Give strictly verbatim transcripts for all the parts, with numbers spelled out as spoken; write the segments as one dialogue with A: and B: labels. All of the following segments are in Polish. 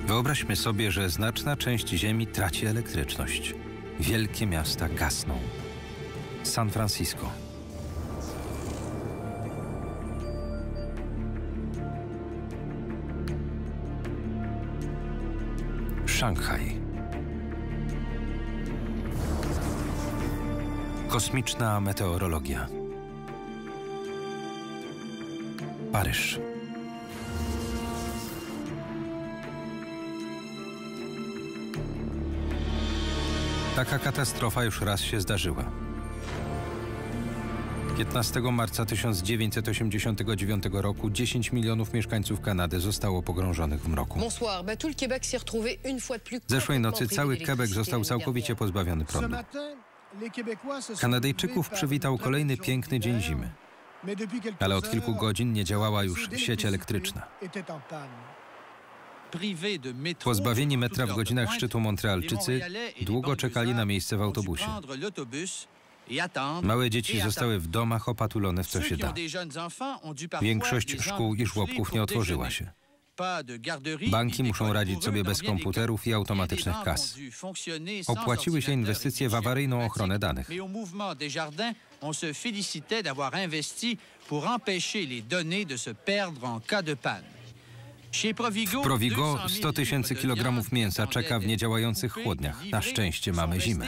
A: Wyobraźmy sobie, że znaczna część Ziemi traci elektryczność. Wielkie miasta gasną. San Francisco. Szanghaj. Kosmiczna meteorologia. Paryż. Taka katastrofa już raz się zdarzyła. piętnastego marca tysiąc dziewięćset osiemdziesiątego dziewiątego roku dziesięć milionów mieszkańców Kanady zostało pogrążonych w mroku. Zeszłej nocy cały Quebec został całkowicie pozbawiony prądu. Kanadyjczyków przywitał kolejny piękny dzień zimy. Ale od kilku godzin nie działała już sieć elektryczna. Pozbawieni metra w godzinach szczytu Montrealczycy długo czekali na miejsce w autobusie. Małe dzieci zostały w domach opatulone w co się da. Większość szkół i żłobków nie otworzyła się. Banki muszą radzić sobie bez komputerów i automatycznych kas. Opłaciły się inwestycje w awaryjną ochronę danych. W Provigo sto tysięcy kilogramów mięsa czeka w niedziałających chłodniach. Na szczęście mamy zimę.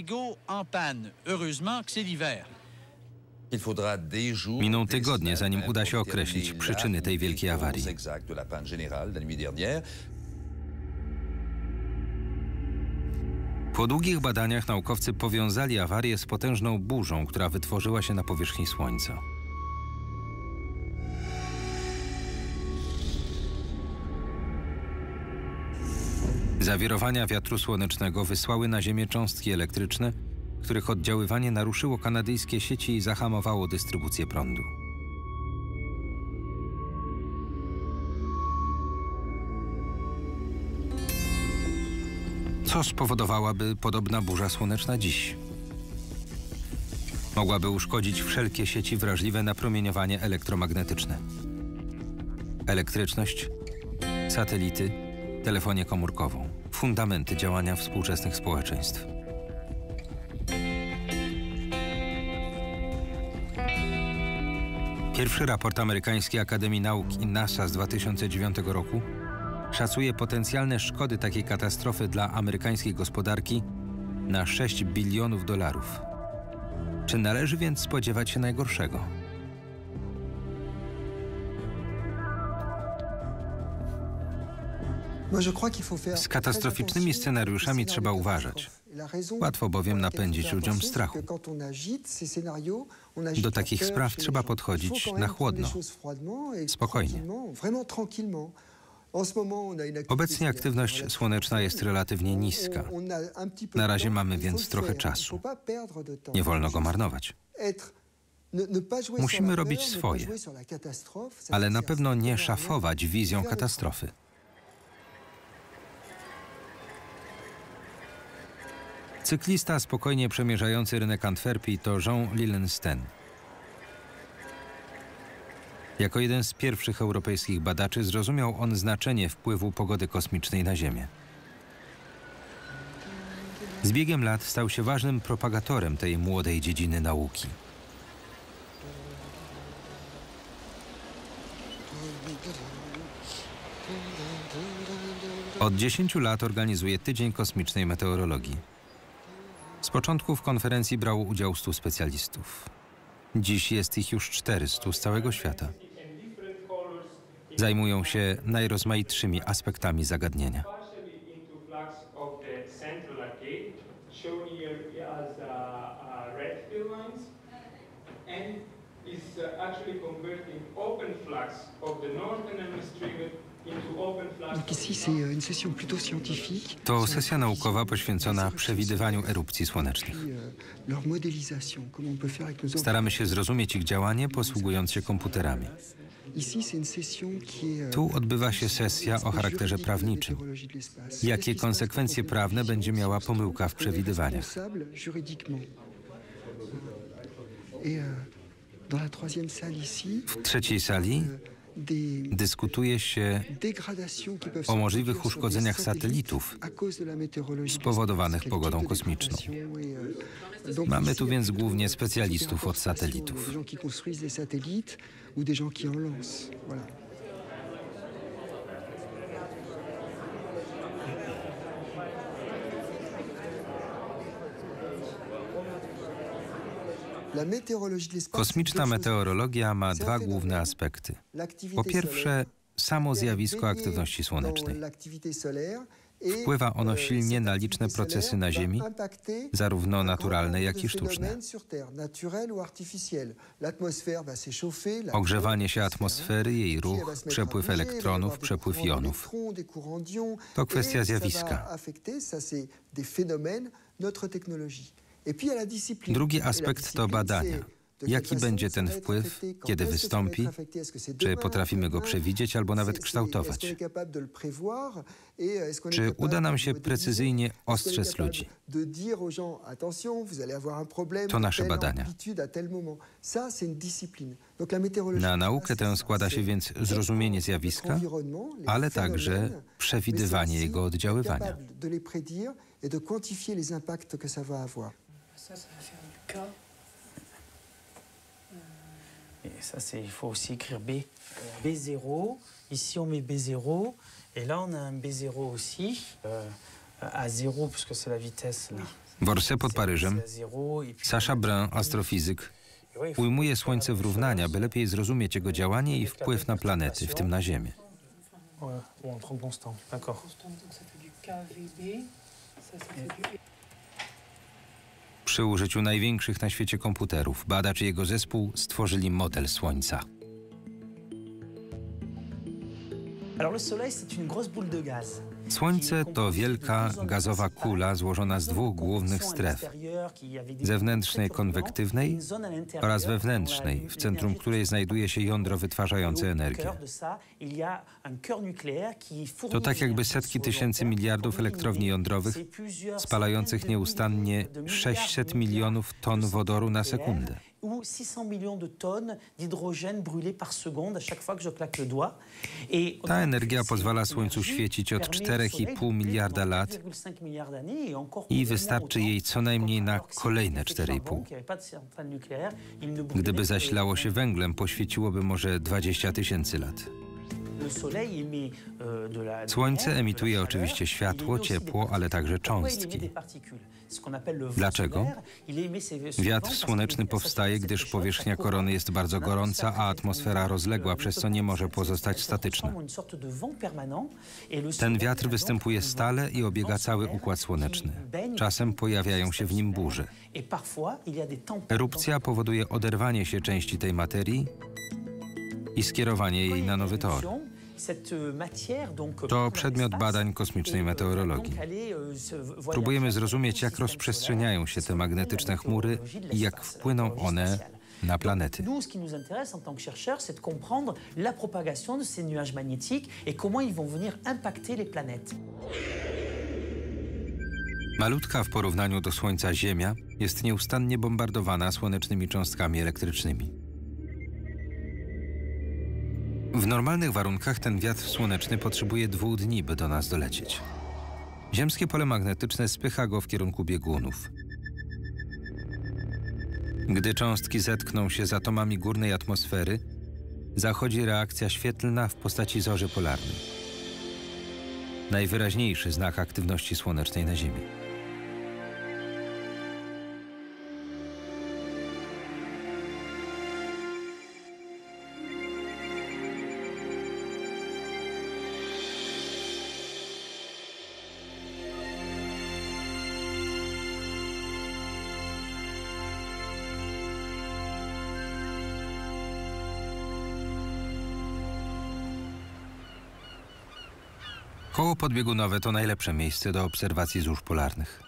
A: Miną tygodnie, zanim uda się określić przyczyny tej wielkiej awarii. Po długich badaniach naukowcy powiązali awarię z potężną burzą, która wytworzyła się na powierzchni Słońca. Zawirowania wiatru słonecznego wysłały na Ziemię cząstki elektryczne, których oddziaływanie naruszyło kanadyjskie sieci i zahamowało dystrybucję prądu. Co spowodowałaby podobna burza słoneczna dziś? Mogłaby uszkodzić wszelkie sieci wrażliwe na promieniowanie elektromagnetyczne. Elektryczność, satelity, telefonię komórkową. Fundamenty działania współczesnych społeczeństw. Pierwszy raport amerykańskiej Akademii Nauk i NASA z dwa tysiące dziewiątego roku szacuje potencjalne szkody takiej katastrofy dla amerykańskiej gospodarki na sześć bilionów dolarów. Czy należy więc spodziewać się najgorszego? Z katastroficznymi scenariuszami trzeba uważać. Łatwo bowiem napędzić ludziom strachu. Do takich spraw trzeba podchodzić na chłodno, spokojnie. Obecnie aktywność słoneczna jest relatywnie niska. Na razie mamy więc trochę czasu. Nie wolno go marnować. Musimy robić swoje, ale na pewno nie szafować wizją katastrofy. Cyklista spokojnie przemierzający rynek Antwerpii to Jean Lillensten. Jako jeden z pierwszych europejskich badaczy zrozumiał on znaczenie wpływu pogody kosmicznej na Ziemię. Z biegiem lat stał się ważnym propagatorem tej młodej dziedziny nauki. Od dziesięciu lat organizuje Tydzień Kosmicznej Meteorologii. Z początku w konferencji brało udział stu specjalistów. Dziś jest ich już czterystu z całego świata. Zajmują się najrozmaitszymi aspektami zagadnienia. To sesja naukowa poświęcona przewidywaniu erupcji słonecznych. Staramy się zrozumieć ich działanie, posługując się komputerami. Tu odbywa się sesja o charakterze prawniczym. Jakie konsekwencje prawne będzie miała pomyłka w przewidywaniach? W trzeciej sali Dyskutuje się o możliwych uszkodzeniach satelitów spowodowanych pogodą kosmiczną. Mamy tu więc głównie specjalistów od satelitów. Kosmiczna meteorologia ma dwa główne aspekty. Po pierwsze, samo zjawisko aktywności słonecznej. Wpływa ono silnie na liczne procesy na Ziemi, zarówno naturalne, jak i sztuczne. Ogrzewanie się atmosfery, jej ruch, przepływ elektronów, przepływ jonów. To kwestia zjawiska. Drugi aspekt to badania. Jaki będzie ten wpływ, kiedy wystąpi, czy potrafimy go przewidzieć albo nawet kształtować? Czy uda nam się precyzyjnie ostrzec ludzi? To nasze badania. Na naukę tę składa się więc zrozumienie zjawiska, ale także przewidywanie jego oddziaływania.
B: Et ça, c'est, il faut aussi écrire B. B zéro, ici on met B zéro, et là on a un B zéro aussi, euh, à zéro, puisque c'est la vitesse là.
A: W Orsay pod Paryżem Sacha Brun, astrofizyk, ujmuje Słońce w równania, by lepiej zrozumieć jego działanie i wpływ na planety, w tym na Ziemię. Przy użyciu największych na świecie komputerów badacz i jego zespół stworzyli model Słońca. Słońce to wielka gazowa kula złożona z dwóch głównych stref. Zewnętrznej konwektywnej oraz wewnętrznej, w centrum której znajduje się jądro wytwarzające energię. To tak jakby setki tysięcy miliardów elektrowni jądrowych spalających nieustannie sześćset milionów ton wodoru na sekundę.
B: Ou six cents millions de tonnes d'hydrogène brûlé par seconde à chaque fois que je claque le doigt. Et
A: ta energia pozwala Słońcu świecić od czterech i pół miliarda lat i wystarczy jej co najmniej na kolejne cztery i pół. Gdyby zasilało się węglem, poświeciłoby może dwadzieścia tysięcy lat. Słońce emituje oczywiście światło, ciepło, ale także cząstki. Dlaczego? Wiatr słoneczny powstaje, gdyż powierzchnia korony jest bardzo gorąca, a atmosfera rozległa, przez co nie może pozostać statyczna. Ten wiatr występuje stale i obiega cały Układ Słoneczny. Czasem pojawiają się w nim burze. Erupcja powoduje oderwanie się części tej materii i skierowanie jej na nowy tor. To przedmiot badań kosmicznej meteorologii. Próbujemy zrozumieć, jak rozprzestrzeniają się te magnetyczne chmury i jak wpłyną one na planety.
B: Nous, ce qui nous intéresse en tant que chercheurs, c'est de comprendre la propagation de ces nuages magnétiques et comment ils vont venir impacter les planètes.
A: Malutka w porównaniu do Słońca Ziemia jest nieustannie bombardowana słonecznymi cząstkami elektrycznymi. W normalnych warunkach ten wiatr słoneczny potrzebuje dwóch dni, by do nas dolecieć. Ziemskie pole magnetyczne spycha go w kierunku biegunów. Gdy cząstki zetkną się z atomami górnej atmosfery, zachodzi reakcja świetlna w postaci zorzy polarnej. Najwyraźniejszy znak aktywności słonecznej na Ziemi. Koło podbiegunowe to najlepsze miejsce do obserwacji zórz polarnych.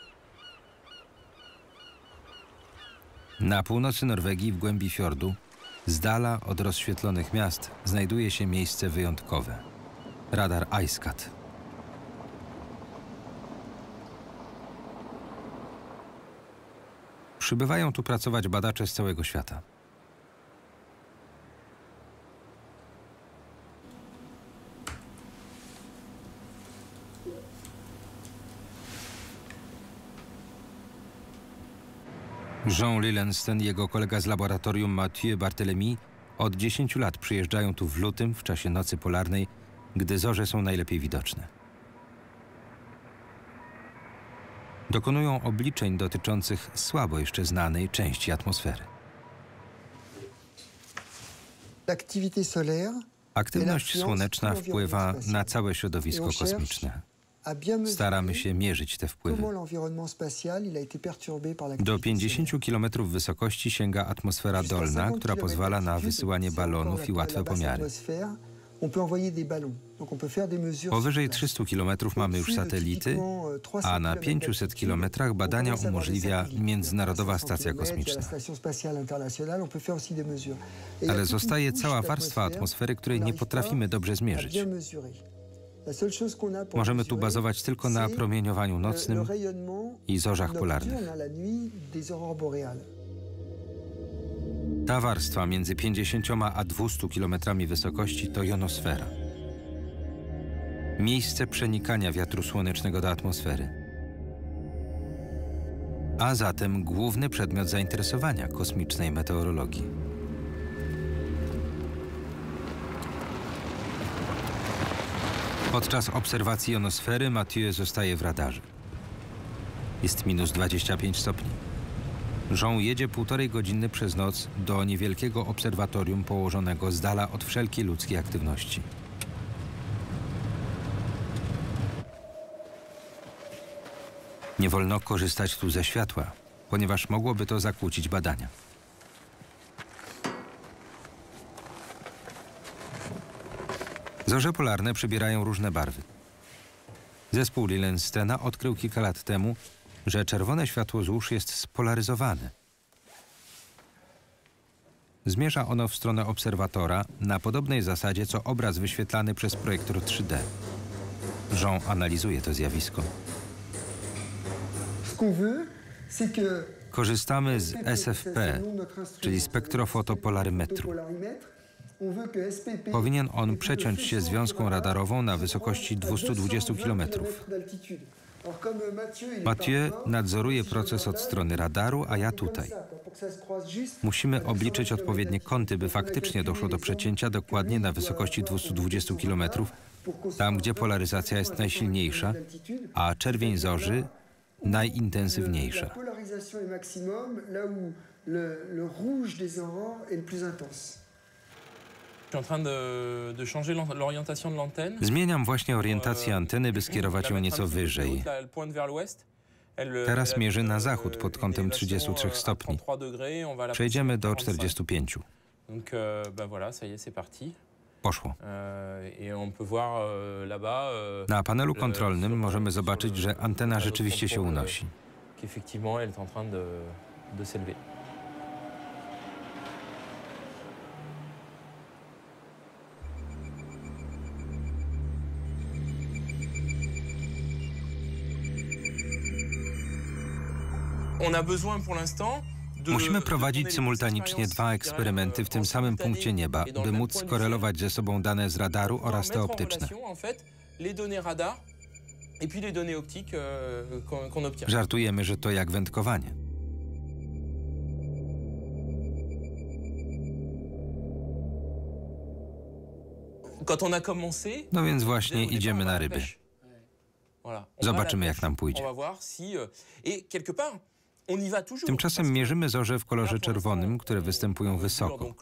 A: Na północy Norwegii, w głębi fiordu, z dala od rozświetlonych miast, znajduje się miejsce wyjątkowe – radar IceCat. Przybywają tu pracować badacze z całego świata. Jean Lillensten i jego kolega z laboratorium Mathieu Barthélemy od dziesięciu lat przyjeżdżają tu w lutym, w czasie nocy polarnej, gdy zorze są najlepiej widoczne. Dokonują obliczeń dotyczących słabo jeszcze znanej części atmosfery. Aktywność słoneczna wpływa na całe środowisko kosmiczne. Staramy się mierzyć te wpływy. Do pięćdziesięciu kilometrów wysokości sięga atmosfera dolna, która pozwala na wysyłanie balonów i łatwe pomiary. Powyżej trzystu kilometrów mamy już satelity, a na pięciuset kilometrach badania umożliwia Międzynarodowa Stacja Kosmiczna. Ale zostaje cała warstwa atmosfery, której nie potrafimy dobrze zmierzyć. Możemy tu bazować tylko na promieniowaniu nocnym i zorzach polarnych. Ta warstwa między pięćdziesięcioma a dwustu kilometrami wysokości to jonosfera. Miejsce przenikania wiatru słonecznego do atmosfery. A zatem główny przedmiot zainteresowania kosmicznej meteorologii. Podczas obserwacji jonosfery Mathieu zostaje w radarze. Jest minus dwadzieścia pięć stopni. Jean jedzie półtorej godziny przez noc do niewielkiego obserwatorium położonego z dala od wszelkiej ludzkiej aktywności. Nie wolno korzystać tu ze światła, ponieważ mogłoby to zakłócić badania. Zorze polarne przybierają różne barwy. Zespół Lillenstena odkrył kilka lat temu, że czerwone światło zórz jest spolaryzowane. Zmierza ono w stronę obserwatora na podobnej zasadzie, co obraz wyświetlany przez projektor trzy D. Jean analizuje to zjawisko. Korzystamy z S F P, czyli spektrofotopolarymetru. Powinien on przeciąć się z wiązką radarową na wysokości dwustu dwudziestu kilometrów. Mathieu nadzoruje proces od strony radaru, a ja tutaj. Musimy obliczyć odpowiednie kąty, by faktycznie doszło do przecięcia dokładnie na wysokości dwustu dwudziestu kilometrów, tam gdzie polaryzacja jest najsilniejsza, a czerwień zorzy najintensywniejsza. Zmieniam właśnie orientację anteny, by skierować ją nieco wyżej. Teraz mierzy na zachód pod kątem trzydziestu trzech stopni. Przejdziemy do czterdziestu pięciu. Poszło. Na panelu kontrolnym możemy zobaczyć, że antena rzeczywiście się unosi. Musimy prowadzić symultanicznie dwa eksperymenty w tym samym punkcie nieba, by móc skorelować ze sobą dane z radaru oraz te optyczne. Żartujemy, że to jak wędkowanie. No więc właśnie idziemy na ryby. Zobaczymy, jak nam pójdzie. Tymczasem mierzymy zorze w kolorze czerwonym, które występują wysoko.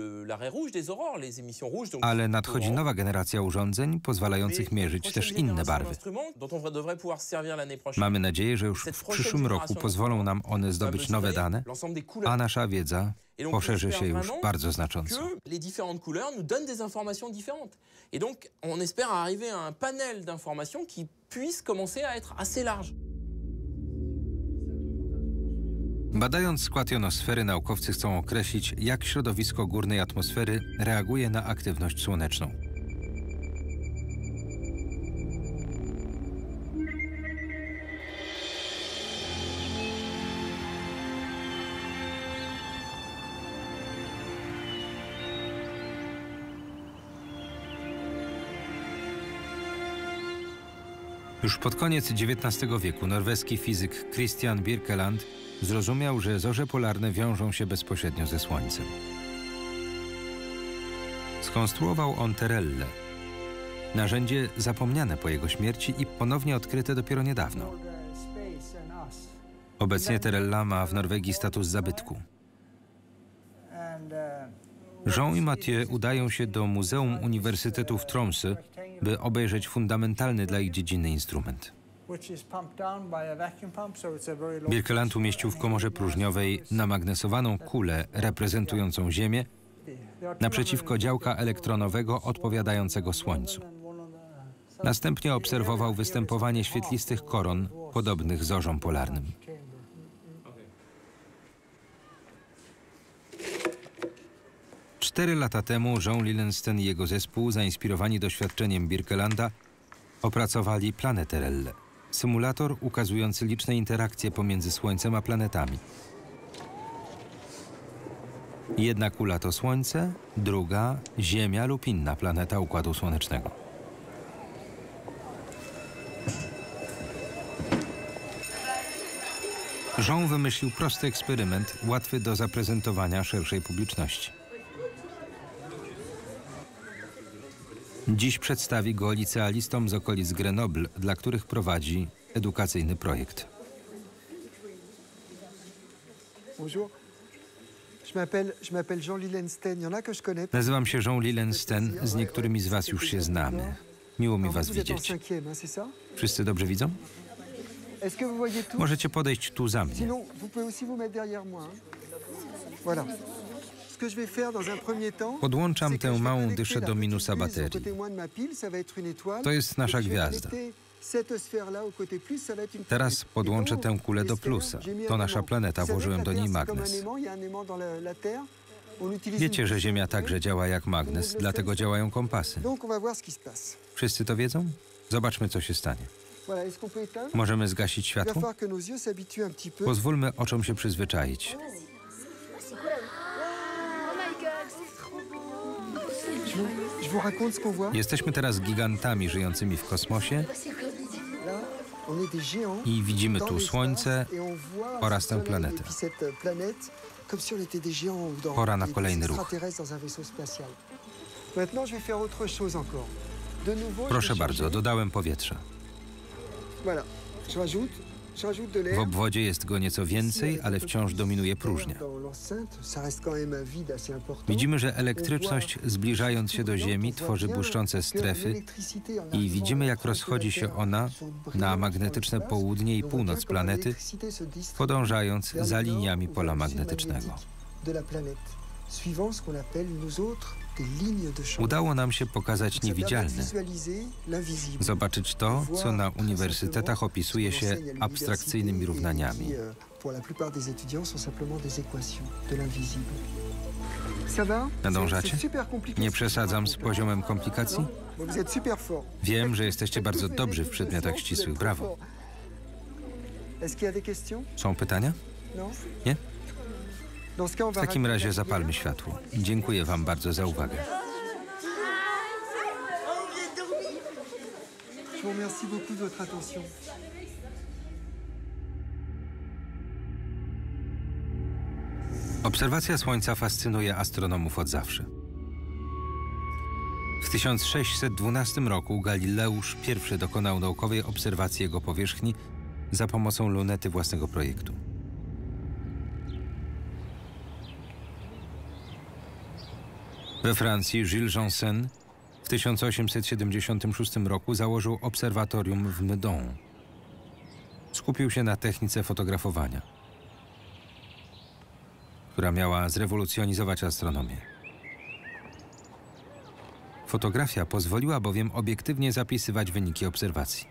A: Ale nadchodzi nowa generacja urządzeń pozwalających mierzyć też inne barwy. Mamy nadzieję, że już w przyszłym roku pozwolą nam one zdobyć nowe dane, a nasza wiedza poszerzy się już bardzo znacząco. Badając skład jonosfery, naukowcy chcą określić, jak środowisko górnej atmosfery reaguje na aktywność słoneczną. Już pod koniec dziewiętnastego wieku norweski fizyk Christian Birkeland zrozumiał, że zorze polarne wiążą się bezpośrednio ze Słońcem. Skonstruował on Terellę, narzędzie zapomniane po jego śmierci i ponownie odkryte dopiero niedawno. Obecnie Terella ma w Norwegii status zabytku. Jean i Mathieu udają się do Muzeum Uniwersytetu w Tromsø, by obejrzeć fundamentalny dla ich dziedziny instrument. Birkeland umieścił w komorze próżniowej namagnesowaną kulę reprezentującą Ziemię naprzeciwko działka elektronowego odpowiadającego Słońcu. Następnie obserwował występowanie świetlistych koron podobnych zorzom polarnym. Cztery lata temu Jean Lillensten i jego zespół, zainspirowani doświadczeniem Birkelanda, opracowali planę Terellę, symulator ukazujący liczne interakcje pomiędzy Słońcem a planetami. Jedna kula to Słońce, druga Ziemia lub inna planeta Układu Słonecznego. Jean wymyślił prosty eksperyment, łatwy do zaprezentowania szerszej publiczności. Dziś przedstawi go licealistom z okolic Grenoble, dla których prowadzi edukacyjny projekt.
C: Bonjour. Je m'appelle je m'appelle Jean Lillensten. Il y en a que je connais.
A: Nazywam się Jean Lillensten, z niektórymi z was już się znamy. Miło mi was widzieć. Wszyscy dobrze widzą? Możecie podejść tu za mnie. Podłączam tę małą dyszę do minusa baterii. To jest nasza gwiazda. Teraz podłączę tę kulę do plusa. To nasza planeta, włożyłem do niej magnes. Wiecie, że Ziemia także działa jak magnes, dlatego działają kompasy. Wszyscy to wiedzą? Zobaczmy, co się stanie. Możemy zgasić światło? Pozwólmy oczom się przyzwyczaić. Jesteśmy teraz gigantami żyjącymi w kosmosie i widzimy tu Słońce oraz tę planetę. Pora na kolejny ruch. Proszę bardzo, dodałem powietrza. W obwodzie jest go nieco więcej, ale wciąż dominuje próżnia. Widzimy, że elektryczność, zbliżając się do Ziemi, tworzy błyszczące strefy i widzimy, jak rozchodzi się ona na magnetyczne południe i północ planety, podążając za liniami pola magnetycznego. Udało nam się pokazać niewidzialne, zobaczyć to, co na uniwersytetach opisuje się abstrakcyjnymi równaniami. Nadążacie? Nie przesadzam z poziomem komplikacji? Wiem, że jesteście bardzo dobrzy w przedmiotach ścisłych. Brawo. Są pytania? Nie? W takim razie zapalmy światło. Dziękuję wam bardzo za uwagę. Obserwacja Słońca fascynuje astronomów od zawsze. W tysiąc sześćset dwunastym roku Galileusz pierwszy dokonał naukowej obserwacji jego powierzchni za pomocą lunety własnego projektu. We Francji Jules Janssen w tysiąc osiemset siedemdziesiątym szóstym roku założył obserwatorium w Meudon. Skupił się na technice fotografowania, która miała zrewolucjonizować astronomię. Fotografia pozwoliła bowiem obiektywnie zapisywać wyniki obserwacji.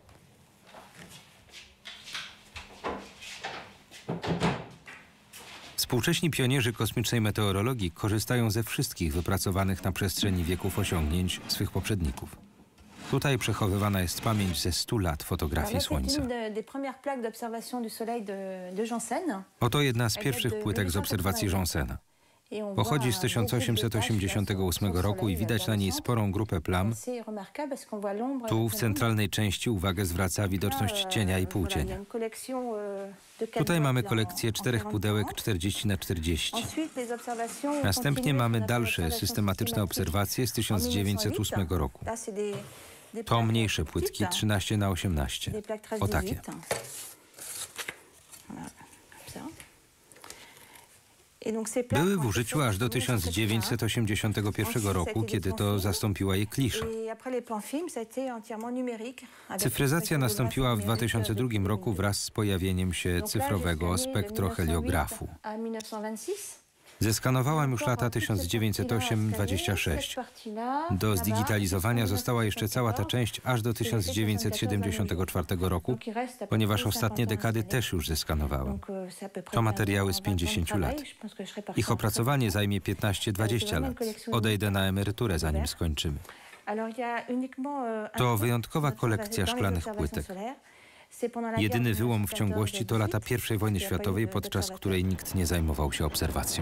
A: Współcześni pionierzy kosmicznej meteorologii korzystają ze wszystkich wypracowanych na przestrzeni wieków osiągnięć swych poprzedników. Tutaj przechowywana jest pamięć ze stu lat fotografii Słońca. Oto jedna z pierwszych płytek z obserwacji Jansena. Pochodzi z tysiąc osiemset osiemdziesiątego ósmego roku i widać na niej sporą grupę plam. Tu w centralnej części uwagę zwraca widoczność cienia i półcienia. Tutaj mamy kolekcję czterech pudełek czterdzieści na czterdzieści. Następnie mamy dalsze systematyczne obserwacje z tysiąc dziewięćset ósmego roku. To mniejsze płytki trzynaście na osiemnaście. O takie. Były w użyciu aż do tysiąc dziewięćset osiemdziesiątego pierwszego roku, kiedy to zastąpiła je klisza. Cyfryzacja nastąpiła w dwa tysiące drugim roku wraz z pojawieniem się cyfrowego spektroheliografu. Zeskanowałam już lata tysiąc dziewięćset osiem do dwudziestego szóstego. Do zdigitalizowania została jeszcze cała ta część aż do tysiąc dziewięćset siedemdziesiątego czwartego roku, ponieważ ostatnie dekady też już zeskanowałem. To materiały z pięćdziesięciu lat. Ich opracowanie zajmie piętnaście do dwudziestu lat. Odejdę na emeryturę, zanim skończymy. To wyjątkowa kolekcja szklanych płytek. Jedyny wyłom w ciągłości to lata pierwszej wojny światowej, podczas której nikt nie zajmował się obserwacją.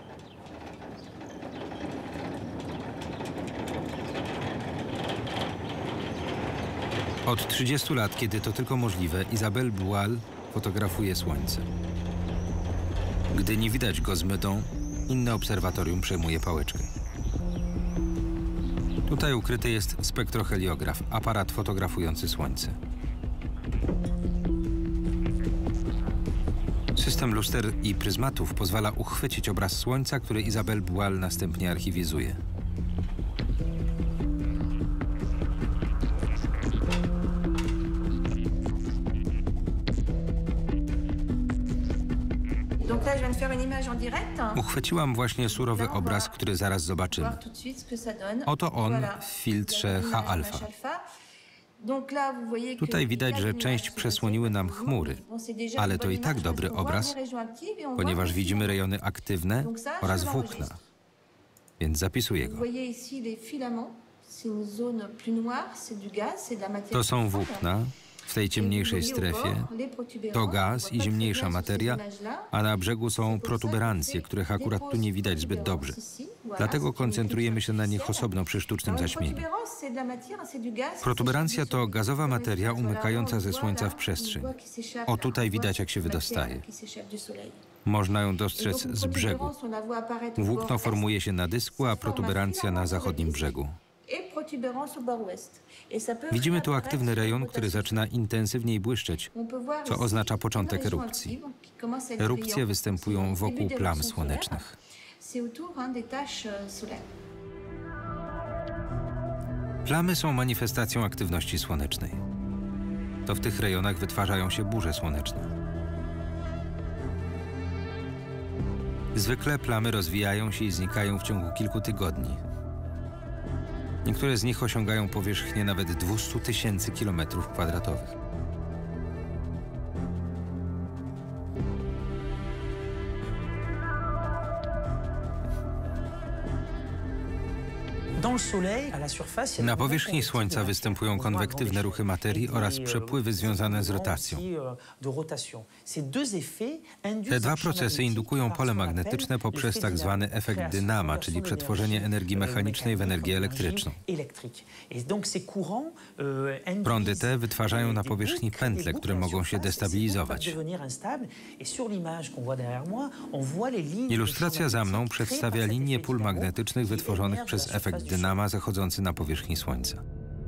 A: Od trzydziestu lat, kiedy to tylko możliwe, Isabelle Boal fotografuje Słońce. Gdy nie widać go z mydą, inne obserwatorium przejmuje pałeczkę. Tutaj ukryty jest spektroheliograf, aparat fotografujący Słońce. System luster i pryzmatów pozwala uchwycić obraz Słońca, który Isabelle Boal następnie archiwizuje. Uchwyciłam właśnie surowy obraz, który zaraz zobaczymy. Oto on w filtrze H-alfa. Tutaj widać, że część przesłoniły nam chmury, ale to i tak dobry obraz, ponieważ widzimy rejony aktywne oraz włókna, więc zapisuję go. To są włókna. W tej ciemniejszej strefie to gaz i zimniejsza materia, a na brzegu są protuberancje, których akurat tu nie widać zbyt dobrze. Dlatego koncentrujemy się na nich osobno przy sztucznym zaćmieniu. Protuberancja to gazowa materia umykająca ze Słońca w przestrzeń. O, tutaj widać, jak się wydostaje. Można ją dostrzec z brzegu. Włókno formuje się na dysku, a protuberancja na zachodnim brzegu. Widzimy tu aktywny rejon, który zaczyna intensywniej błyszczeć, co oznacza początek erupcji. Erupcje występują wokół plam słonecznych. Plamy są manifestacją aktywności słonecznej. To w tych rejonach wytwarzają się burze słoneczne. Zwykle plamy rozwijają się i znikają w ciągu kilku tygodni. Niektóre z nich osiągają powierzchnię nawet dwieście tysięcy kilometrów kwadratowych. Na powierzchni Słońca występują konwektywne ruchy materii oraz przepływy związane z rotacją. Te dwa procesy indukują pole magnetyczne poprzez tak zwany efekt dynama, czyli przetworzenie energii mechanicznej w energię elektryczną. Prądy te wytwarzają na powierzchni pętle, które mogą się destabilizować. Ilustracja za mną przedstawia linię pól magnetycznych wytworzonych przez efekt dynama zachodzący na powierzchni Słońca.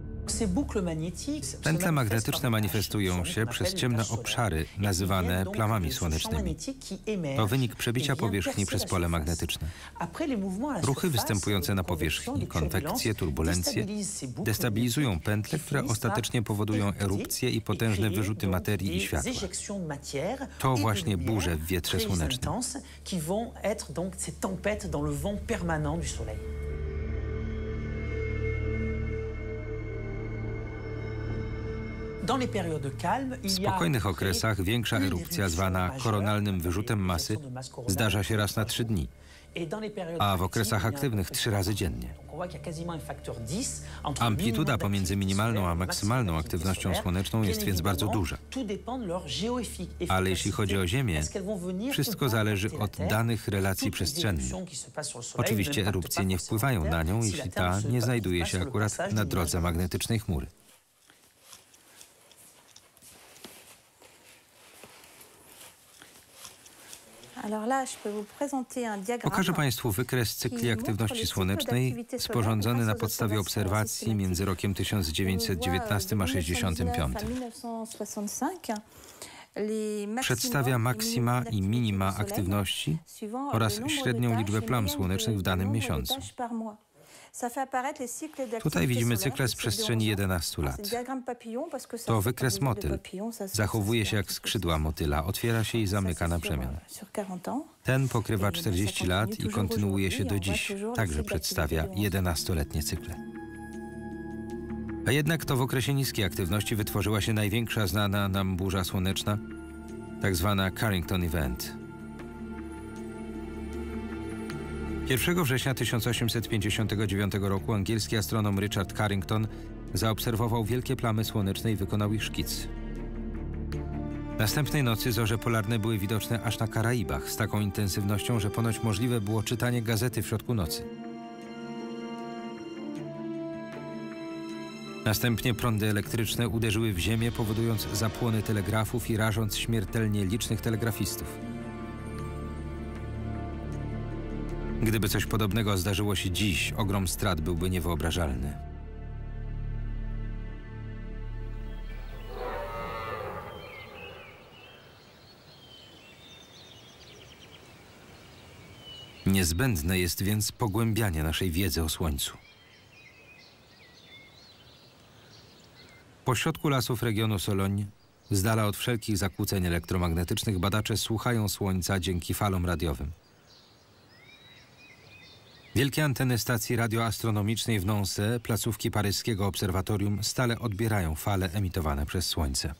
A: Pętle magnetyczne manifestują się przez ciemne obszary nazywane plamami słonecznymi. To wynik przebicia powierzchni przez pole magnetyczne. Ruchy występujące na powierzchni, konwekcje, turbulencje, destabilizują pętle, które ostatecznie powodują erupcje i potężne wyrzuty materii i światła. To właśnie burze w wietrze słonecznym. W spokojnych okresach większa erupcja zwana koronalnym wyrzutem masy zdarza się raz na trzy dni, a w okresach aktywnych trzy razy dziennie. Amplituda pomiędzy minimalną a maksymalną aktywnością słoneczną jest więc bardzo duża. Ale jeśli chodzi o Ziemię, wszystko zależy od danych relacji przestrzennych. Oczywiście erupcje nie wpływają na nią, jeśli ta nie znajduje się akurat na drodze magnetycznej chmury. Pokażę Państwu wykres cykli aktywności słonecznej sporządzony na podstawie obserwacji między rokiem tysiąc dziewięćset dziewiętnastym a sześćdziesiątym piątym. Przedstawia maksima i minima aktywności oraz średnią liczbę plam słonecznych w danym miesiącu. Tutaj widzimy cykle z przestrzeni jedenastu lat. To wykres motyl. Zachowuje się jak skrzydła motyla, otwiera się i zamyka na przemian. Ten pokrywa czterdzieści lat i kontynuuje się do dziś, także przedstawia jedenastoletnie cykle. A jednak to w okresie niskiej aktywności wytworzyła się największa znana nam burza słoneczna, tak zwana Carrington Event. pierwszego września tysiąc osiemset pięćdziesiątego dziewiątego roku angielski astronom Richard Carrington zaobserwował wielkie plamy słoneczne i wykonał ich szkic. Następnej nocy zorze polarne były widoczne aż na Karaibach z taką intensywnością, że ponoć możliwe było czytanie gazety w środku nocy. Następnie prądy elektryczne uderzyły w ziemię, powodując zapłony telegrafów i rażąc śmiertelnie licznych telegrafistów. Gdyby coś podobnego zdarzyło się dziś, ogrom strat byłby niewyobrażalny. Niezbędne jest więc pogłębianie naszej wiedzy o Słońcu. W pośrodku lasów regionu Sologne, z dala od wszelkich zakłóceń elektromagnetycznych, badacze słuchają Słońca dzięki falom radiowym. Wielkie anteny stacji radioastronomicznej w Nancy, placówki paryskiego obserwatorium, stale odbierają fale emitowane przez Słońce.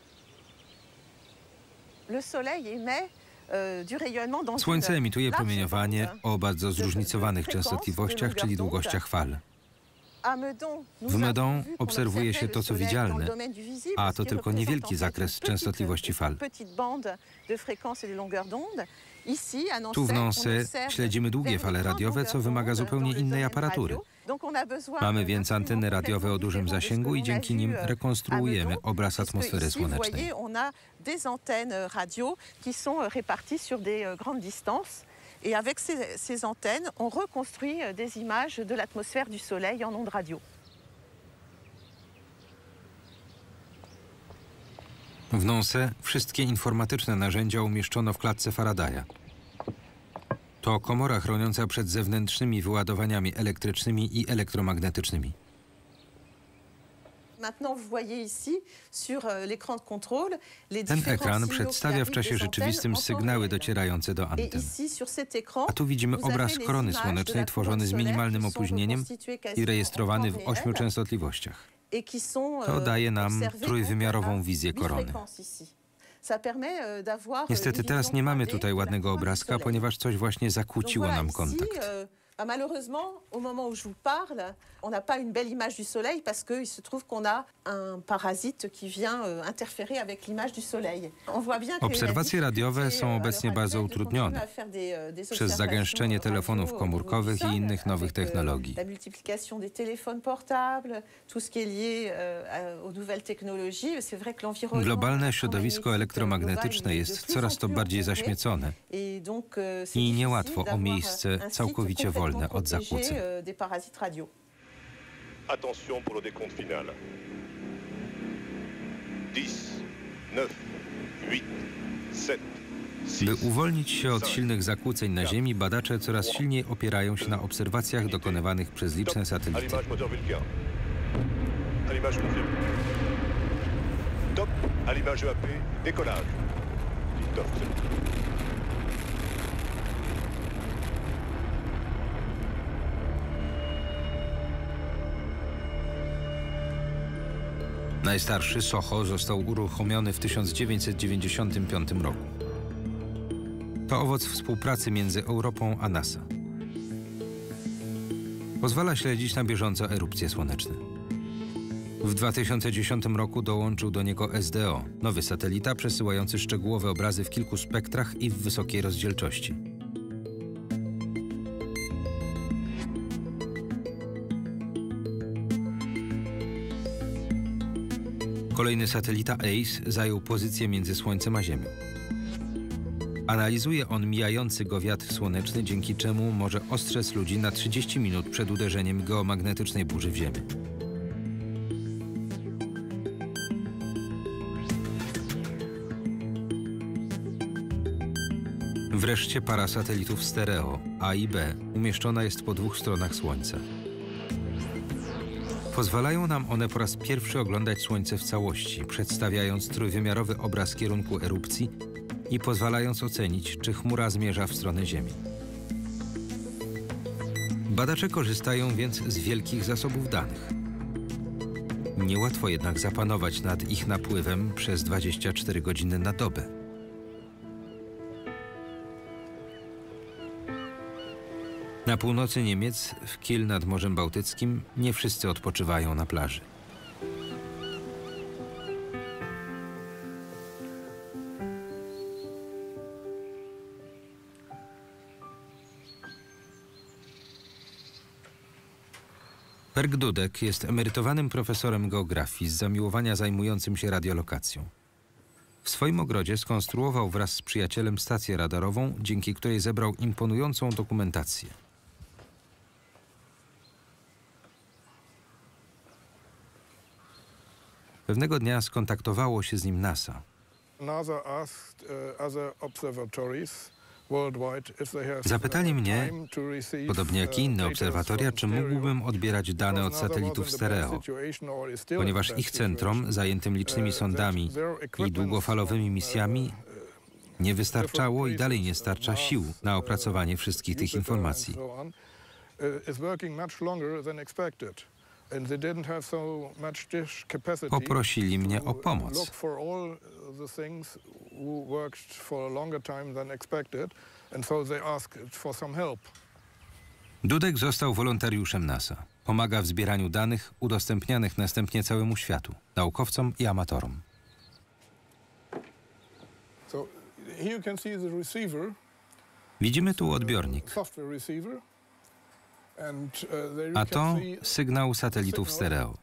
A: Słońce emituje promieniowanie o bardzo zróżnicowanych częstotliwościach, czyli długościach fal. W Meudon obserwuje się to, co widzialne, a to tylko niewielki zakres częstotliwości fal. Tu w Nancy śledzimy długie fale radiowe, co wymaga zupełnie innej aparatury. Mamy więc anteny radiowe o dużym zasięgu i dzięki nim rekonstruujemy obraz atmosfery słonecznej.
D: Et avec ces, ces antennes, on reconstruit des images de l'atmosphère du Soleil en ondes radio.
A: W Nancy wszystkie informatyczne narzędzia umieszczono w klatce Faradaya. To komora chroniąca przed zewnętrznymi wyładowaniami elektrycznymi i elektromagnetycznymi. Ten ekran przedstawia w czasie rzeczywistym sygnały docierające do anten. A tu widzimy obraz korony słonecznej tworzony z minimalnym opóźnieniem i rejestrowany w ośmiu częstotliwościach. To daje nam trójwymiarową wizję korony. Niestety teraz nie mamy tutaj ładnego obrazka, ponieważ coś właśnie zakłóciło nam kontakt.
D: Malheureusement, au moment où je vous parle, on n'a pas une belle image du soleil parce qu'il se trouve qu'on a un parasite qui vient interférer avec l'image du soleil. On voit bien que
A: obserwacje radiowe są obecnie bardzo utrudnione przez zagęszczenie telefonów komórkowych i innych nowych technologii.
D: La multiplication des téléphones portables, tout ce qui est lié aux nouvelles technologies, c'est vrai que l'environnement.
A: Globalne środowisko elektromagnetyczne jest coraz to bardziej zaśmiecone i niełatwo o miejsce całkowicie wolne od zakłóceń.
E: Attention pour le décompte final. dix, neuf, huit, sept, six.
A: By uwolnić się od silnych zakłóceń na Ziemi, badacze coraz silniej opierają się na obserwacjach dokonywanych przez liczne satelity.
E: Top, allumage E A P, décollage. Top.
A: Najstarszy, Soho, został uruchomiony w tysiąc dziewięćset dziewięćdziesiątym piątym roku. To owoc współpracy między Europą a NASA. Pozwala śledzić na bieżąco erupcje słoneczne. W dwa tysiące dziesiątym roku dołączył do niego S D O, nowy satelita przesyłający szczegółowe obrazy w kilku spektrach i w wysokiej rozdzielczości. Kolejny satelita ACE zajął pozycję między Słońcem a Ziemią. Analizuje on mijający go wiatr słoneczny, dzięki czemu może ostrzec ludzi na trzydzieści minut przed uderzeniem geomagnetycznej burzy w Ziemię. Wreszcie para satelitów stereo A i B umieszczona jest po dwóch stronach Słońca. Pozwalają nam one po raz pierwszy oglądać Słońce w całości, przedstawiając trójwymiarowy obraz kierunku erupcji i pozwalając ocenić, czy chmura zmierza w stronę Ziemi. Badacze korzystają więc z wielkich zasobów danych. Niełatwo jednak zapanować nad ich napływem przez dwadzieścia cztery godziny na dobę. Na północy Niemiec, w Kiel nad Morzem Bałtyckim, nie wszyscy odpoczywają na plaży. Perk Dudek jest emerytowanym profesorem geografii z zamiłowania zajmującym się radiolokacją. W swoim ogrodzie skonstruował wraz z przyjacielem stację radarową, dzięki której zebrał imponującą dokumentację. Pewnego dnia skontaktowało się z nim NASA. Zapytali mnie, podobnie jak i inne obserwatoria, czy mógłbym odbierać dane od satelitów stereo, ponieważ ich centrum, zajętym licznymi sondami i długofalowymi misjami, nie wystarczało i dalej nie starcza sił na opracowanie wszystkich tych informacji. Poprosili mnie o pomoc. Dudek został wolontariuszem NASA. Pomaga w zbieraniu danych udostępnianych następnie całemu światu, naukowcom i amatorom. Widzimy tu odbiornik, a to sygnał satelitów stereo.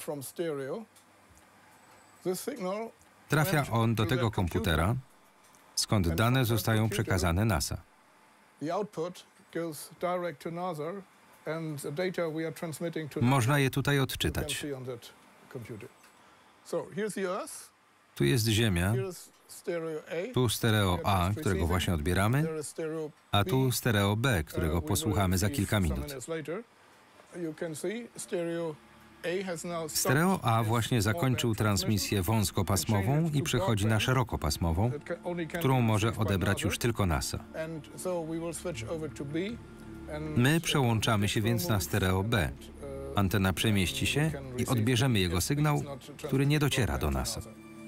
A: Trafia on do tego komputera, skąd dane zostają przekazane NASA. Można je tutaj odczytać. Tu jest Ziemia, tu stereo A, którego właśnie odbieramy, a tu stereo B, którego posłuchamy za kilka minut. Stereo A właśnie zakończył transmisję wąskopasmową i przechodzi na szerokopasmową, którą może odebrać już tylko NASA. My przełączamy się więc na stereo B. Antena przemieści się i odbierzemy jego sygnał, który nie dociera do NASA.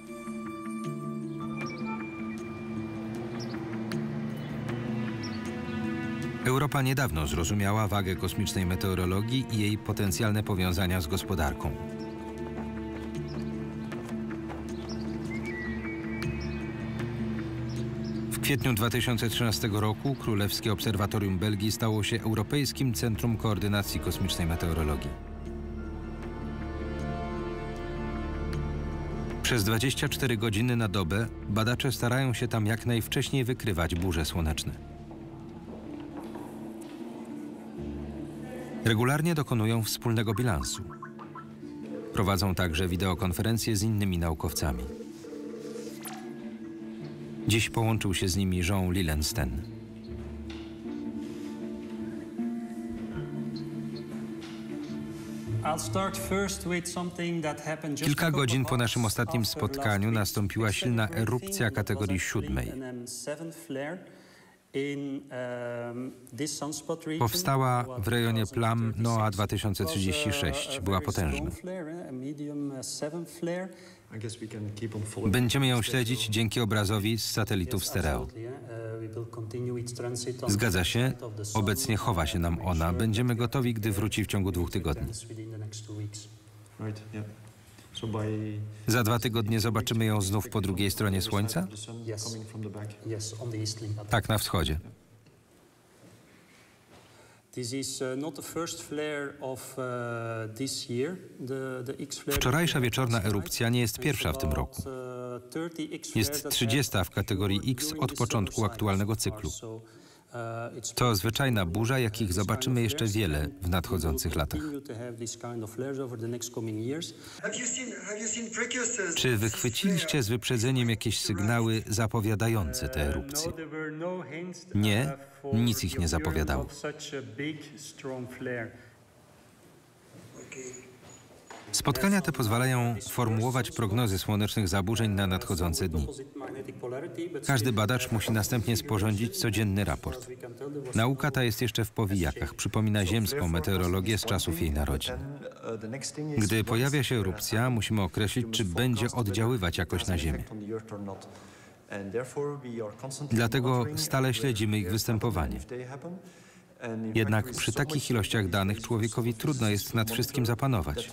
A: Europa niedawno zrozumiała wagę kosmicznej meteorologii i jej potencjalne powiązania z gospodarką. W kwietniu dwa tysiące trzynastego roku Królewskie Obserwatorium Belgii stało się Europejskim Centrum Koordynacji Kosmicznej Meteorologii. Przez dwadzieścia cztery godziny na dobę badacze starają się tam jak najwcześniej wykrywać burze słoneczne. Regularnie dokonują wspólnego bilansu. Prowadzą także wideokonferencje z innymi naukowcami. Dziś połączył się z nimi Jean Lillensten. Kilka godzin po naszym ostatnim spotkaniu nastąpiła silna erupcja kategorii siódmej. Powstała w rejonie plam NOAA dwa tysiące trzydzieści sześć. Była potężna. Będziemy ją śledzić dzięki obrazowi z satelitów stereo. Zgadza się, obecnie chowa się nam ona. Będziemy gotowi, gdy wróci w ciągu dwóch tygodni. Za dwa tygodnie zobaczymy ją znów po drugiej stronie Słońca? Tak, na wschodzie. Wczorajsza wieczorna erupcja nie jest pierwsza w tym roku. Jest trzydziesta w kategorii X od początku aktualnego cyklu. To zwyczajna burza, jakich zobaczymy jeszcze wiele w nadchodzących latach. Czy wychwyciliście z wyprzedzeniem jakieś sygnały zapowiadające te erupcje? Nie, nic ich nie zapowiadało. Spotkania te pozwalają formułować prognozy słonecznych zaburzeń na nadchodzące dni. Każdy badacz musi następnie sporządzić codzienny raport. Nauka ta jest jeszcze w powijakach, przypomina ziemską meteorologię z czasów jej narodzin. Gdy pojawia się erupcja, musimy określić, czy będzie oddziaływać jakoś na Ziemię. Dlatego stale śledzimy ich występowanie. Jednak przy takich ilościach danych człowiekowi trudno jest nad wszystkim zapanować.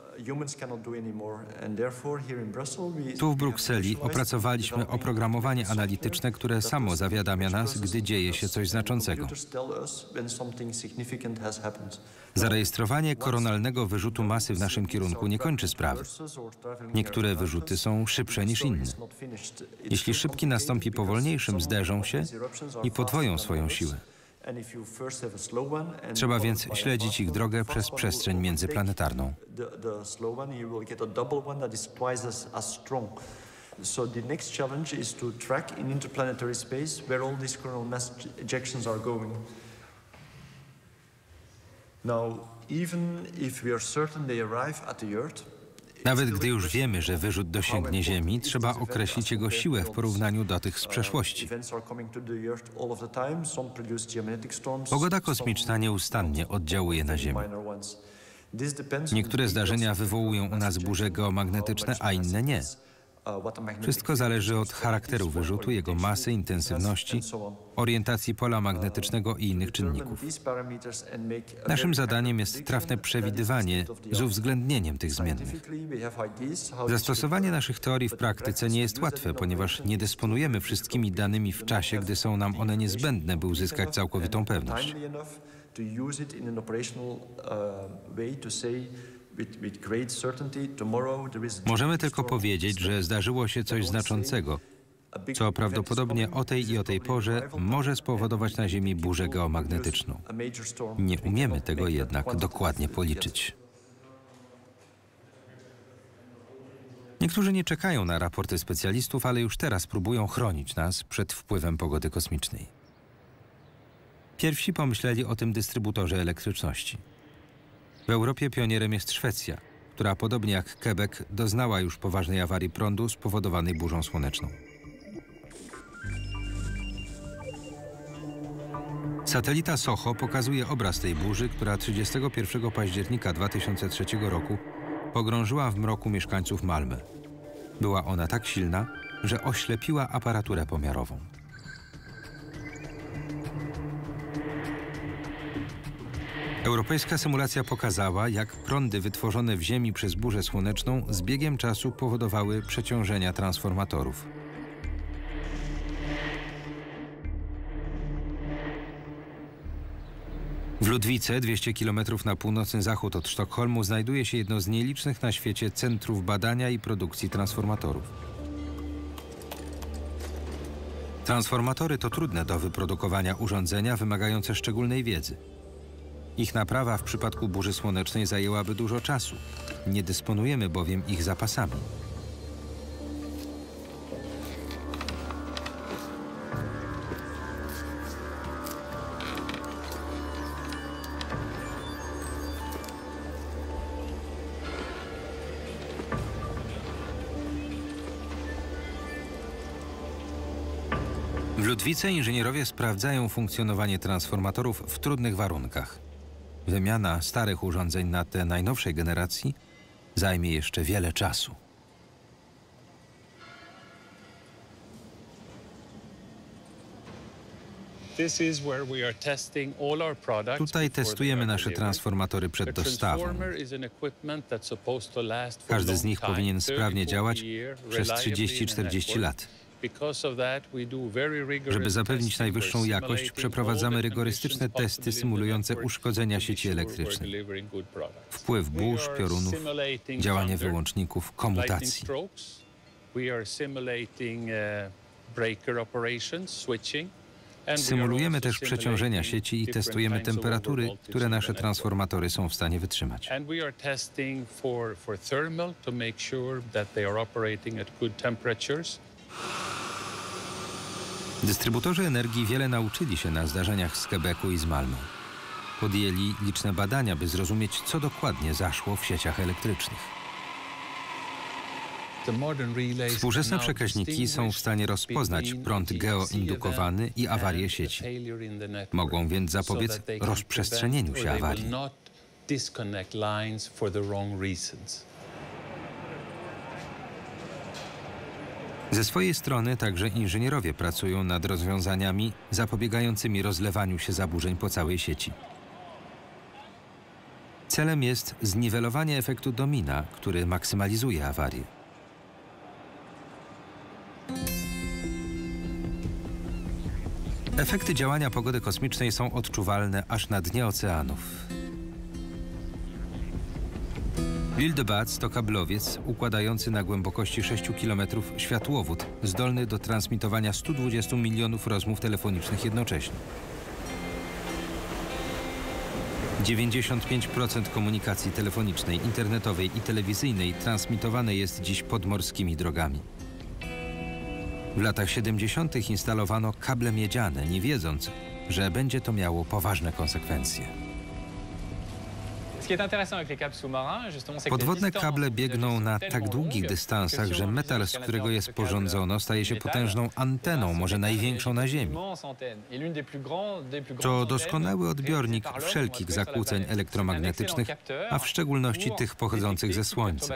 A: Tu w Brukseli opracowaliśmy oprogramowanie analityczne, które samo zawiadamia nas, gdy dzieje się coś znaczącego. Zarejestrowanie koronalnego wyrzutu masy w naszym kierunku nie kończy sprawy. Niektóre wyrzuty są szybsze niż inne. Jeśli szybki nastąpi powolniejszym, zderzą się i podwoją swoją siłę. Trzeba więc śledzić ich drogę przez przestrzeń międzyplanetarną. So the next challenge is to track in interplanetary space where all these coronal mass ejections are going. Now, even if we are certain they arrive at the Earth, nawet gdy już wiemy, że wyrzut dosięgnie Ziemi, trzeba określić jego siłę w porównaniu do tych z przeszłości. Pogoda kosmiczna nieustannie oddziałuje na Ziemię. Niektóre zdarzenia wywołują u nas burze geomagnetyczne, a inne nie. Wszystko zależy od charakteru wyrzutu, jego masy, intensywności, orientacji pola magnetycznego i innych czynników. Naszym zadaniem jest trafne przewidywanie z uwzględnieniem tych zmiennych. Zastosowanie naszych teorii w praktyce nie jest łatwe, ponieważ nie dysponujemy wszystkimi danymi w czasie, gdy są nam one niezbędne, by uzyskać całkowitą pewność. Możemy tylko powiedzieć, że zdarzyło się coś znaczącego, co prawdopodobnie o tej i o tej porze może spowodować na Ziemi burzę geomagnetyczną. Nie umiemy tego jednak dokładnie policzyć. Niektórzy nie czekają na raporty specjalistów, ale już teraz próbują chronić nas przed wpływem pogody kosmicznej. Pierwsi pomyśleli o tym dystrybutorze elektryczności. W Europie pionierem jest Szwecja, która podobnie jak Quebec doznała już poważnej awarii prądu spowodowanej burzą słoneczną. Satelita SOHO pokazuje obraz tej burzy, która trzydziestego pierwszego października dwa tysiące trzeciego roku pogrążyła w mroku mieszkańców Malmö. Była ona tak silna, że oślepiła aparaturę pomiarową. Europejska symulacja pokazała, jak prądy wytworzone w Ziemi przez burzę słoneczną z biegiem czasu powodowały przeciążenia transformatorów. W Ludwice, dwieście kilometrów na północny zachód od Sztokholmu, znajduje się jedno z nielicznych na świecie centrów badania i produkcji transformatorów. Transformatory to trudne do wyprodukowania urządzenia wymagające szczególnej wiedzy. Ich naprawa w przypadku burzy słonecznej zajęłaby dużo czasu. Nie dysponujemy bowiem ich zapasami. W W Ludwice inżynierowie sprawdzają funkcjonowanie transformatorów w trudnych warunkach. Wymiana starych urządzeń na te najnowszej generacji zajmie jeszcze wiele czasu. Tutaj testujemy nasze transformatory przed dostawą. Każdy z nich powinien sprawnie działać przez trzydzieści czterdzieści lat. Żeby zapewnić najwyższą jakość, przeprowadzamy rygorystyczne testy symulujące uszkodzenia sieci elektrycznej, wpływ burz, piorunów, działanie wyłączników, komutacji. Symulujemy też przeciążenia sieci i testujemy temperatury, które nasze transformatory są w stanie wytrzymać. Dystrybutorzy energii wiele nauczyli się na zdarzeniach z Quebecu i z Malmö. Podjęli liczne badania, by zrozumieć, co dokładnie zaszło w sieciach elektrycznych. Współczesne przekaźniki są w stanie rozpoznać prąd geoindukowany i awarię sieci. Mogą więc zapobiec rozprzestrzenieniu się awarii. Ze swojej strony także inżynierowie pracują nad rozwiązaniami zapobiegającymi rozlewaniu się zaburzeń po całej sieci. Celem jest zniwelowanie efektu domina, który maksymalizuje awarię. Efekty działania pogody kosmicznej są odczuwalne aż na dnie oceanów. L'Île de Batz to kablowiec układający na głębokości sześciu kilometrów światłowód zdolny do transmitowania stu dwudziestu milionów rozmów telefonicznych jednocześnie. dziewięćdziesiąt pięć procent komunikacji telefonicznej, internetowej i telewizyjnej transmitowane jest dziś podmorskimi drogami. W latach siedemdziesiątych instalowano kable miedziane, nie wiedząc, że będzie to miało poważne konsekwencje. Podwodne kable biegną na tak długich dystansach, że metal, z którego je sporządzono, staje się potężną anteną, może największą na Ziemi. To doskonały odbiornik wszelkich zakłóceń elektromagnetycznych, a w szczególności tych pochodzących ze Słońca.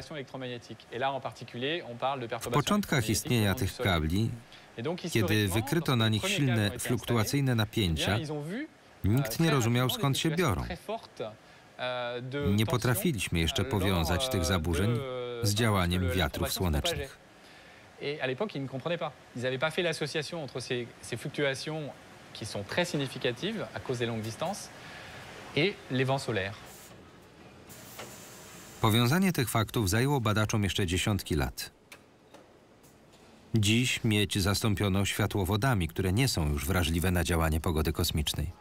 A: W początkach istnienia tych kabli, kiedy wykryto na nich silne fluktuacyjne napięcia, nikt nie rozumiał, skąd się biorą. Nie potrafiliśmy jeszcze powiązać tych zaburzeń z działaniem wiatrów słonecznych.
F: À l'époque, ils ne comprenaient pas. Ils n'avaient pas fait l'association entre ces, ces fluctuations qui sont très significatives à cause des longues distances et les vents solaires.
A: Powiązanie tych faktów zajęło badaczom jeszcze dziesiątki lat. Dziś miedź zastąpiono światłowodami, które nie są już wrażliwe na działanie pogody kosmicznej.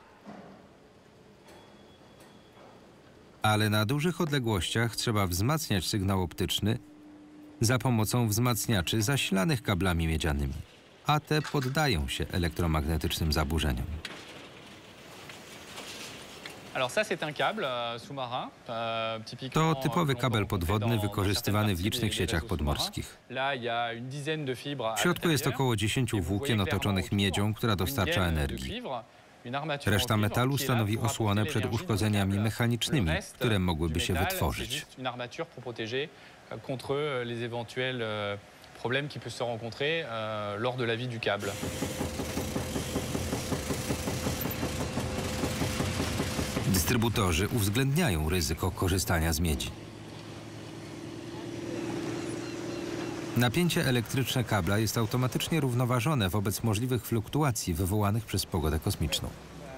A: Ale na dużych odległościach trzeba wzmacniać sygnał optyczny za pomocą wzmacniaczy zasilanych kablami miedzianymi, a te poddają się elektromagnetycznym zaburzeniom. To typowy kabel podwodny wykorzystywany w licznych sieciach podmorskich. W środku jest około dziesięciu włókien otoczonych miedzią, która dostarcza energii. Reszta metalu stanowi osłonę przed uszkodzeniami mechanicznymi, które mogłyby się wytworzyć. Dystrybutorzy uwzględniają ryzyko korzystania z miedzi. Napięcie elektryczne kabla jest automatycznie równoważone wobec możliwych fluktuacji wywołanych przez pogodę kosmiczną.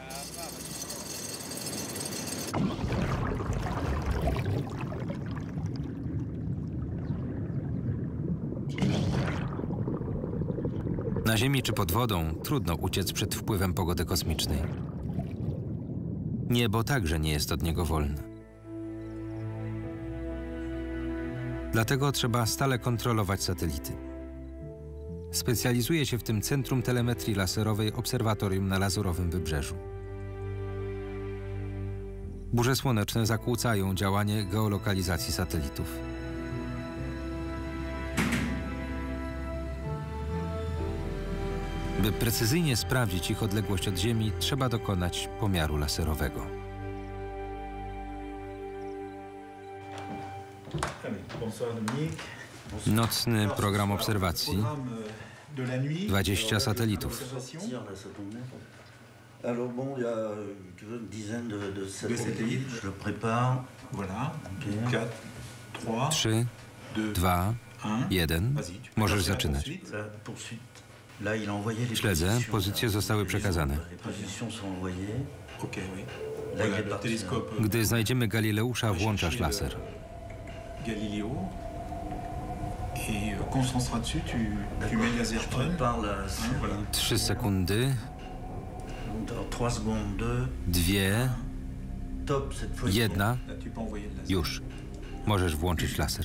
A: Na Ziemi czy pod wodą trudno uciec przed wpływem pogody kosmicznej. Niebo także nie jest od niego wolne. Dlatego trzeba stale kontrolować satelity. Specjalizuje się w tym Centrum Telemetrii Laserowej Obserwatorium na Lazurowym Wybrzeżu. Burze słoneczne zakłócają działanie geolokalizacji satelitów. By precyzyjnie sprawdzić ich odległość od Ziemi, trzeba dokonać pomiaru laserowego. Nocny program obserwacji. dwadzieścia satelitów.
G: Alors bon, il y a une dizaine de, de satellites. Je le prépare.
H: Voilà. quatre, trois,
A: trzy, dwa, jeden. Możesz zaczynać.
G: Là, il a envoyé les
A: Śledzę.
G: positions.
A: Pozycje zostały przekazane.
G: Les positions sont envoyées.
H: Ok, oui.
G: Là, il
H: Voilà,
G: est
H: le
G: parti.
H: télescope
A: Gdy znajdziemy Galileusza, włączasz laser.
H: Galileo. Et euh, quand on sera dessus, tu, tu mets laser
G: Je
H: on.
G: prépare la...
H: Hein, voilà.
A: Trzy sekundy.
G: Dans trois secondes, deux.
A: Dwie.
G: Top, cette fois.
A: Jedna.
H: Là, tu peux envoyer le laser.
A: Już. Możesz włączyć laser.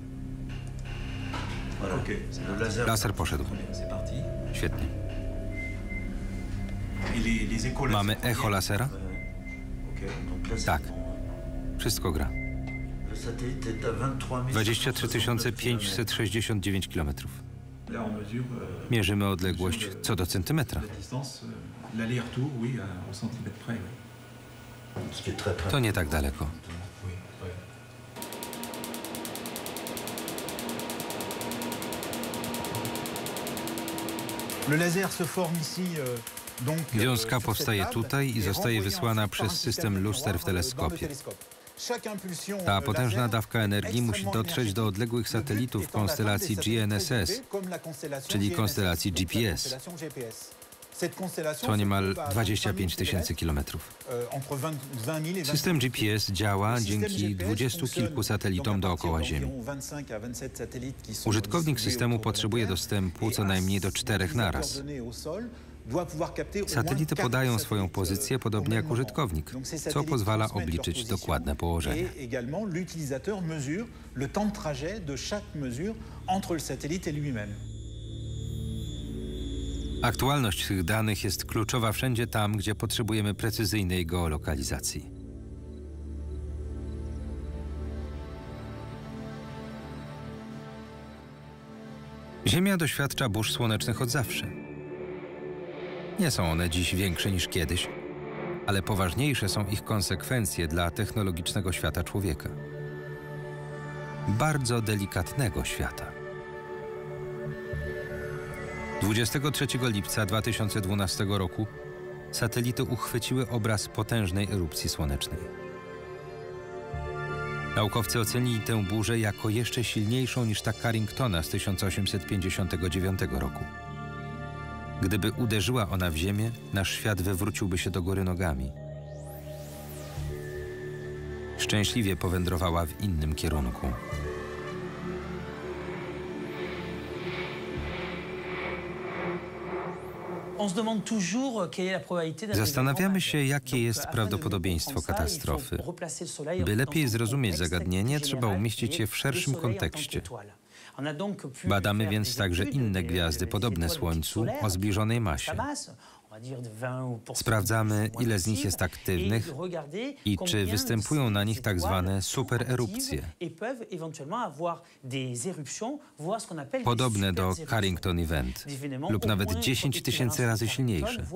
G: Voilà.
H: Ok.
G: Le laser.
A: Laser poszedł.
H: C'est parti.
A: Świetnie.
H: Et les, les échos là,
A: Mamy
H: c'est combien?
A: echo lasera?
H: Ok.
G: Donc là, c'est
A: Tak.
G: bon.
A: Wszystko gra.
G: Le satellite est à vingt-trois mille
A: dwadzieścia trzy tysiące pięćset sześćdziesiąt dziewięć kilometrów.
H: Là, on mesure euh,
A: Mierzymy odległość co do centymetra.
H: la distance, euh, l'aller-retour, oui, à, au centimètre près, oui.
G: Ce qui est très, très
A: To nie tak daleko.
H: Oui, oui.
I: Le laser se forme ici, euh, donc,
A: Wiązka
I: euh, sur
A: powstaje
I: cette table
A: tutaj i
I: et
A: zostaje
I: renvoyée
A: wysłana
I: ensuite par
A: przez
I: un
A: system
I: système
A: luster w
I: miroir, euh, dans le
A: teleskopie.
I: télescope. Chaque impulsion,
A: Ta
I: euh,
A: potężna
I: laser
A: dawka energii musi
I: extrêmement
A: dotrzeć do
I: énergétique.
A: odległych
I: Le but
A: satelitów
I: étant d'atteindre
A: konstelacji
I: des
A: G N S
I: satellites
A: S,
I: très élevés, comme la constellation
A: czyli
I: G N S S,
A: konstelacji
I: donc la
A: G P S.
I: constellation G P S. Cette constellation
A: To
I: se
A: niemal
I: trouve à
A: dwadzieścia pięć
I: vingt-cinq mille
A: tysięcy kilometrów.
I: kilomètres, euh, entre vingt, vingt mille et
A: System G P S działa
I: Système
A: dzięki
I: G P S
A: dwudziestu
I: fonctionne
A: kilku satelitom
I: donc à partir
A: dookoła Ziemi.
I: d'environ vingt-cinq à vingt-sept satellites qui sont
A: Użytkownik
I: distribués
A: systemu
I: autour de la
A: potrzebuje
I: Terre.
A: dostępu co
I: Et
A: najmniej do
I: un
A: czterech naraz.
I: donné au sol doit pouvoir capter au moins
A: Satelity
I: quatre
A: podają swoją
I: satellites,
A: pozycję
I: euh,
A: podobnie
I: au
A: jak
I: même moment.
A: użytkownik,
I: Donc ces
A: co
I: satellites
A: pozwala
I: transmettent leur
A: obliczyć
I: position
A: dokładne położenie.
I: Et également l'utilisateur mesure le temps de trajet de chaque mesure entre le satellite et lui-même.
A: Aktualność tych danych jest kluczowa wszędzie tam, gdzie potrzebujemy precyzyjnej geolokalizacji. Ziemia doświadcza burz słonecznych od zawsze. Nie są one dziś większe niż kiedyś, ale poważniejsze są ich konsekwencje dla technologicznego świata człowieka. Bardzo delikatnego świata. dwudziestego trzeciego lipca dwa tysiące dwunastego roku satelity uchwyciły obraz potężnej erupcji słonecznej. Naukowcy ocenili tę burzę jako jeszcze silniejszą niż ta Carringtona z tysiąc osiemset pięćdziesiątego dziewiątego roku. Gdyby uderzyła ona w Ziemię, nasz świat wywróciłby się do góry nogami. Szczęśliwie powędrowała w innym kierunku. Zastanawiamy się, jakie jest prawdopodobieństwo katastrofy. By lepiej zrozumieć zagadnienie, trzeba umieścić je w szerszym kontekście. Badamy więc także inne gwiazdy podobne Słońcu o zbliżonej masie. Sprawdzamy, ile z nich jest aktywnych i czy występują na nich tak zwane supererupcje, podobne do Carrington Event lub nawet dziesięć tysięcy razy silniejsze.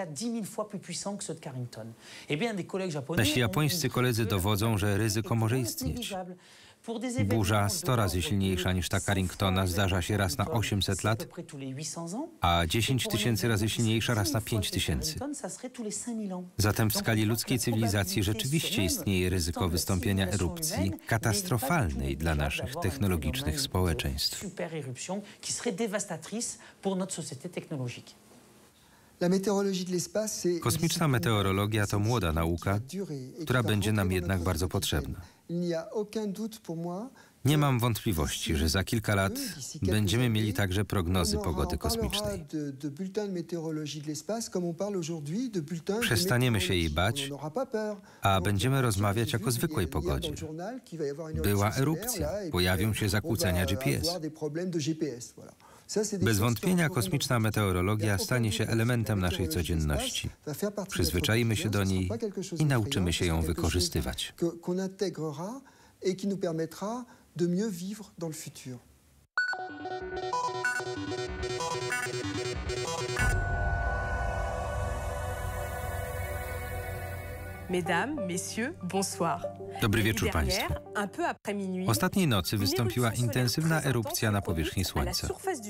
A: Nasi japońscy koledzy dowodzą, że ryzyko może istnieć. Burza sto razy silniejsza niż ta Carringtona zdarza się raz na osiemset lat, a dziesięć tysięcy razy silniejsza raz na pięć tysięcy. Zatem w skali ludzkiej cywilizacji rzeczywiście istnieje ryzyko wystąpienia erupcji katastrofalnej dla naszych technologicznych społeczeństw. Kosmiczna meteorologia to młoda nauka, która będzie nam jednak bardzo potrzebna. Nie mam wątpliwości, że za kilka lat będziemy mieli także prognozy pogody kosmicznej. Przestaniemy się jej bać, a będziemy rozmawiać jako o zwykłej pogodzie. Była erupcja, pojawią się zakłócenia G P S. Bez wątpienia kosmiczna meteorologia stanie się elementem naszej codzienności. Przyzwyczajmy się do niej i nauczymy się ją wykorzystywać.
C: Et qui nous permettra de mieux vivre dans le futur.
J: Mesdames, messieurs, bonsoir.
A: Dobry wieczór Państwu. Ostatniej nocy wystąpiła intensywna erupcja na powierzchni Słońca.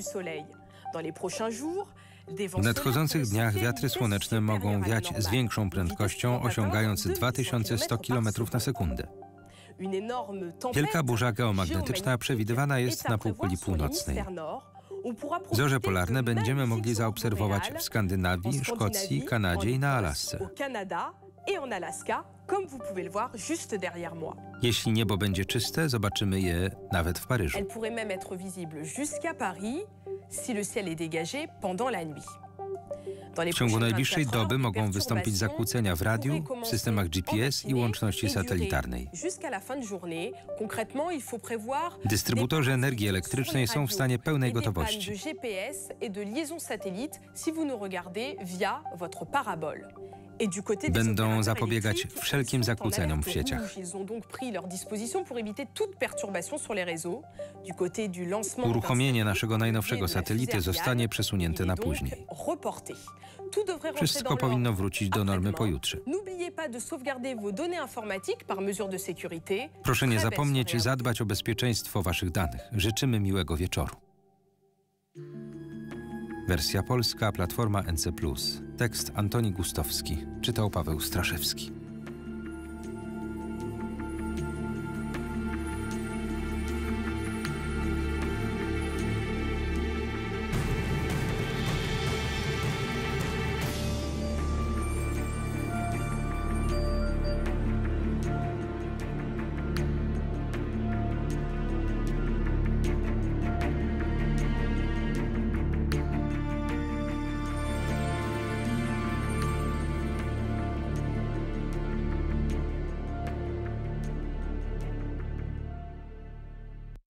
A: W nadchodzących dniach wiatry słoneczne mogą wiać z większą prędkością, osiągając dwa tysiące sto kilometrów na sekundę. Wielka burza geomagnetyczna przewidywana jest na półkuli północnej. Zorze polarne będziemy mogli zaobserwować w Skandynawii, Szkocji, Kanadzie i na Alasce. Jeśli niebo będzie czyste, zobaczymy je nawet w Paryżu. W ciągu najbliższej doby mogą wystąpić zakłócenia w radiu, w systemach G P S i łączności satelitarnej. Dystrybutorzy energii elektrycznej są w stanie pełnej gotowości. Będą zapobiegać wszelkim zakłóceniom w sieciach. Uruchomienie naszego najnowszego satelity zostanie przesunięte na później. Wszystko powinno wrócić do normy pojutrze. Proszę nie zapomnieć zadbać o bezpieczeństwo Waszych danych. Życzymy miłego wieczoru. Wersja polska, platforma N C plus. Tekst Antoni Gustowski. Czytał Paweł Straszewski.